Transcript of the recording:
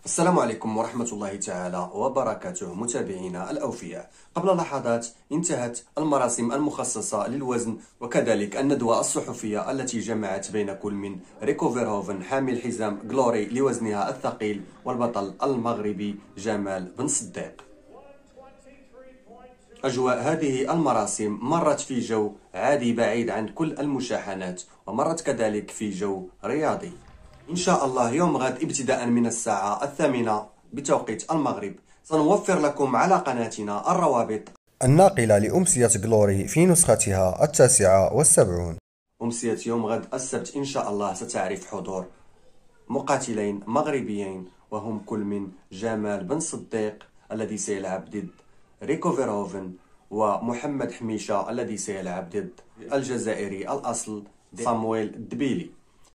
السلام عليكم ورحمة الله تعالى وبركاته متابعينا الأوفياء. قبل لحظات انتهت المراسم المخصصة للوزن وكذلك الندوة الصحفية التي جمعت بين كل من ريكو فيرهوفن حامل حزام غلوري لوزنها الثقيل والبطل المغربي جمال بن صديق. أجواء هذه المراسم مرت في جو عادي بعيد عن كل المشاحنات، ومرت كذلك في جو رياضي. إن شاء الله يوم غد ابتداء من الساعة 8 بتوقيت المغرب سنوفر لكم على قناتنا الروابط الناقلة لأمسية غلوري في نسختها 79. أمسية يوم غد السبت إن شاء الله ستعرف حضور مقاتلين مغربيين، وهم كل من جمال بن صديق الذي سيلعب ضد ريكو فيرهوفن، ومحمد حميشة الذي سيلعب ضد الجزائري الأصل صامويل دبيلي.